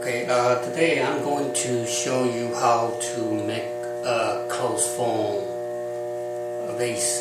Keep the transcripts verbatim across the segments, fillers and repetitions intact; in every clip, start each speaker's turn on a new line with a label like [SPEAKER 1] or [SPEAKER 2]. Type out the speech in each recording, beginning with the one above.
[SPEAKER 1] Okay, uh, today I'm going to show you how to make a closed form vase.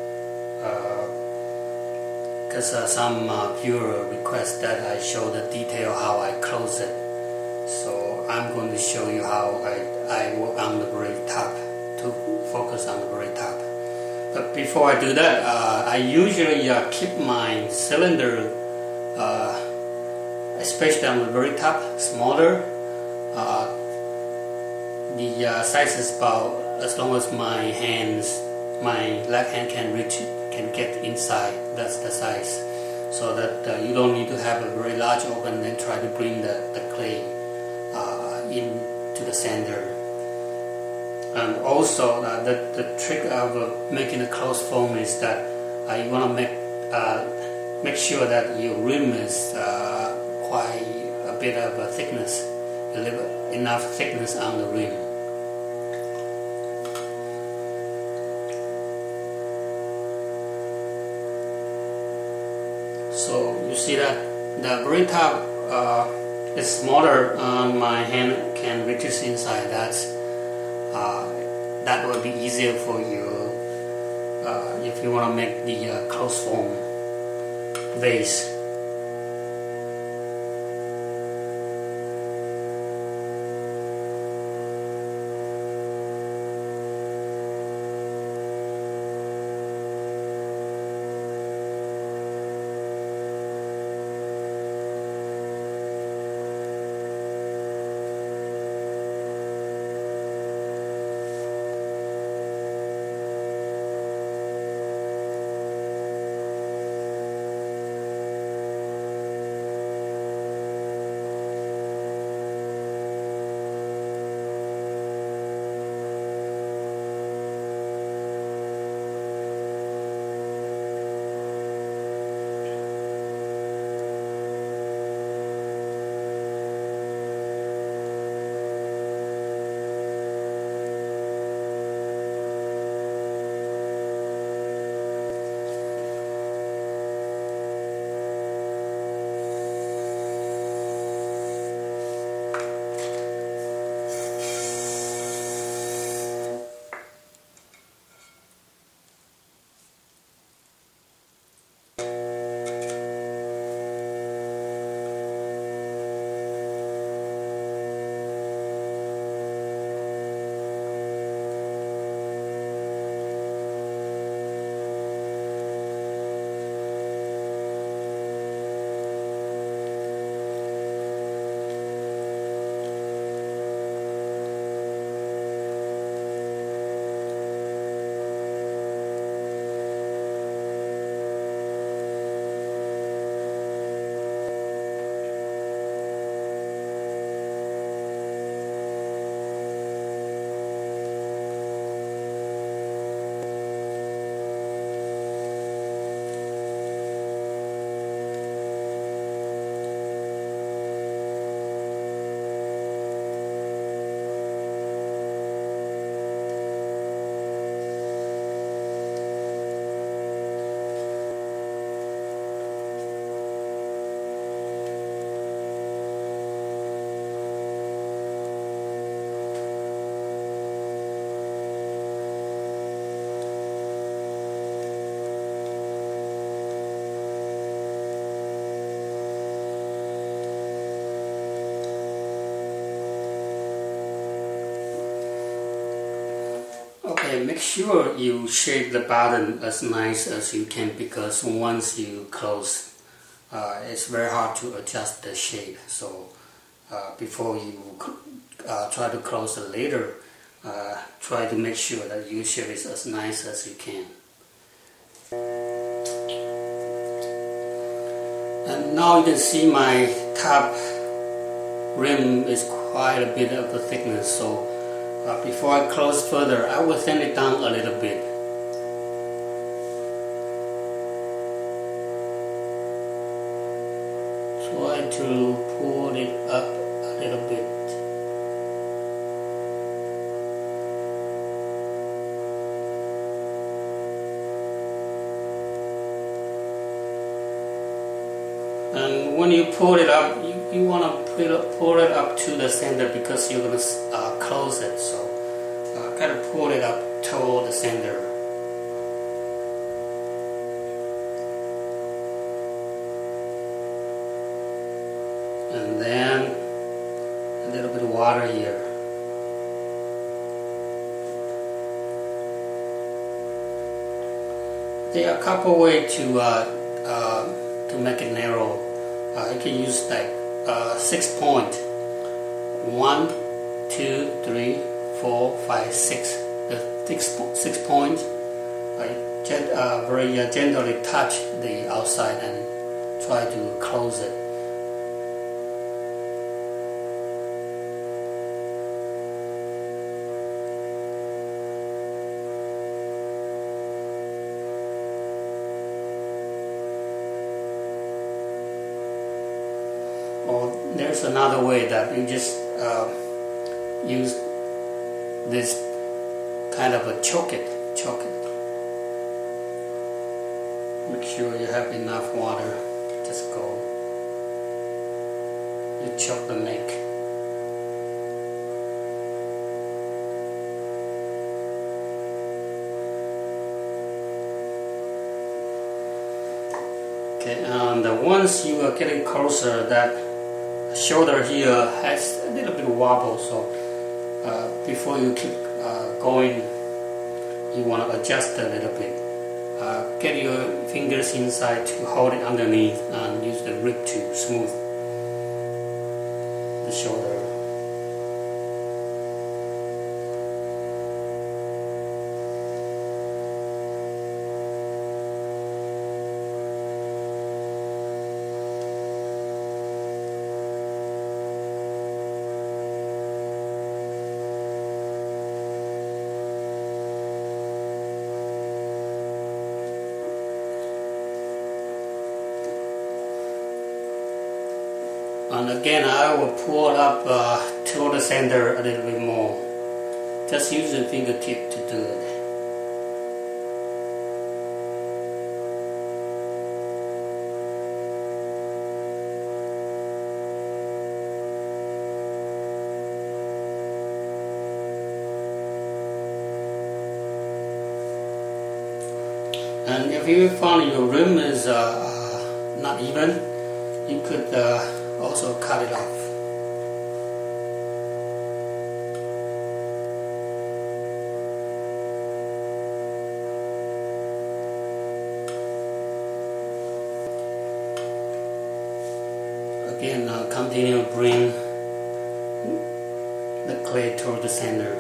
[SPEAKER 1] Because uh, uh, some uh, viewer request that I show the detail how I close it. So I'm going to show you how I, I work on the very top to focus on the very top. But before I do that, uh, I usually uh, keep my cylinder uh, especially on the very top, smaller. Uh, the uh, size is about as long as my hands, my left hand can reach, can get inside. That's the size, so that uh, you don't need to have a very large oven and try to bring the, the clay uh, into the center. And also, uh, the the trick of uh, making a closed form is that uh, you want to make uh, make sure that your rim is uh, quite a bit of a thickness, a little enough thickness on the rim. So you see that the very top uh, is smaller. Uh, my hand can reach inside. That's uh, that will be easier for you uh, if you want to make the uh, closed form vase. Okay, make sure you shape the bottom as nice as you can, because once you close, uh, it's very hard to adjust the shape. So uh, before you uh, try to close it later, uh, try to make sure that your shape is as nice as you can. And now you can see my top rim is quite a bit of the thickness. So Uh, before I close further, I will thin it down a little bit. Try to pull it up a little bit. And when you pull it up, you, you want to pull it, pull it up to the center because you're gonna uh, close it. So uh, kind of pull it up toward the center. And then a little bit of water here. There are a couple ways to uh, uh, to make it narrow. Uh, you can use like uh, six point, one, two, three, four, five, six. The six, six points. Uh, gent uh, very uh, gently touch the outside and try to close it. Or there's another way that you just uh, use this kind of a choke it, choke it. Make sure you have enough water. Just go. You choke the neck. Okay, and once you are getting closer, that shoulder here has a little bit of wobble, so uh, before you keep uh, going, you want to adjust a little bit. Uh, get your fingers inside to hold it underneath and use the grip to smooth the shoulder. And again, I will pull up uh, to the center a little bit more. Just use the fingertip to do it. And if you find your rim is uh, uh, not even, you could uh, also cut it off. Again, uh, continue to bring the clay toward the center.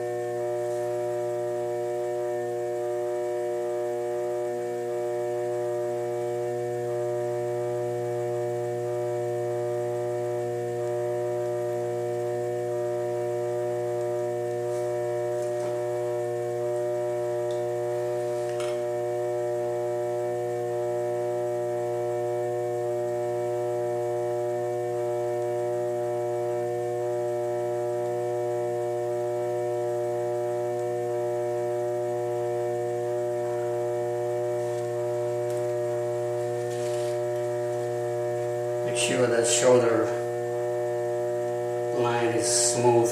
[SPEAKER 1] Make sure the shoulder line is smooth.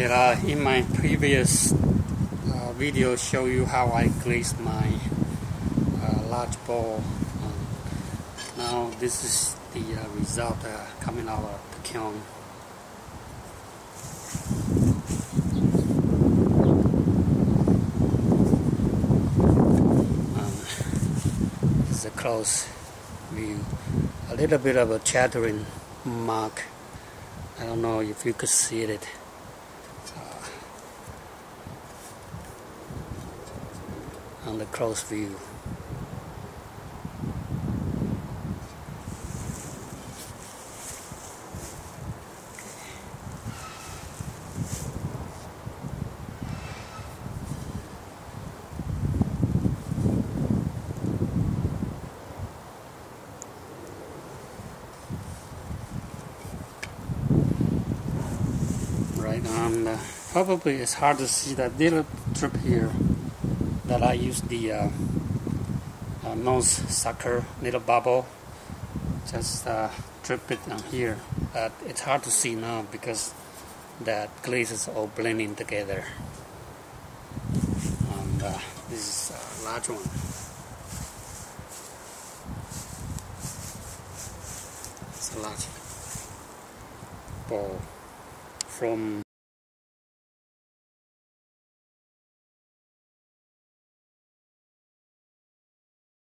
[SPEAKER 1] Okay, uh, in my previous uh, video show you how I glazed my uh, large bowl. Um, now this is the uh, result uh, coming out of the kiln. Um, this is a close view. A little bit of a chattering mark. I don't know if you could see it. On the close view. Right on. Uh, probably it's hard to see that little strip here that I use the uh, uh, nose sucker little bubble. Just uh, drip it on here. But it's hard to see now because that glaze is all blending together. And uh, this is a large one. It's a large bowl from